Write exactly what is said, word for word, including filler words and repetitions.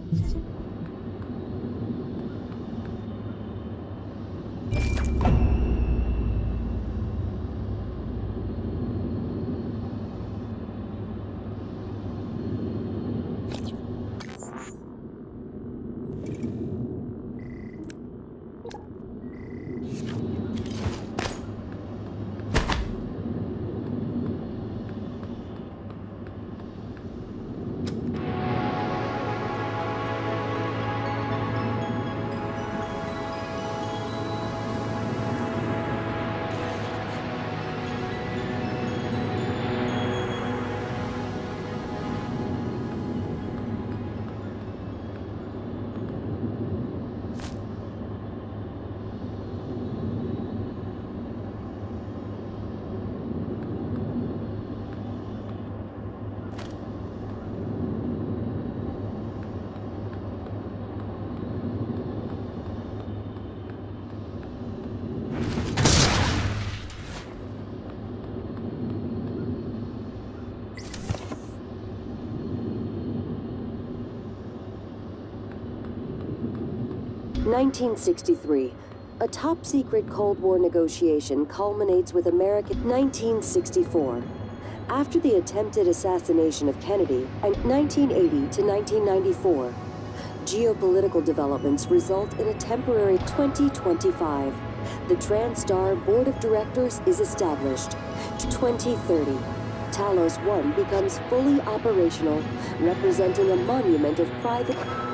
nineteen sixty-three. A top-secret Cold War negotiation culminates with American... nineteen sixty-four. After the attempted assassination of Kennedy, and nineteen eighty to nineteen ninety-four, geopolitical developments result in a temporary twenty twenty-five. The TranStar Board of Directors is established. twenty thirty. Talos one becomes fully operational, representing a monument of private...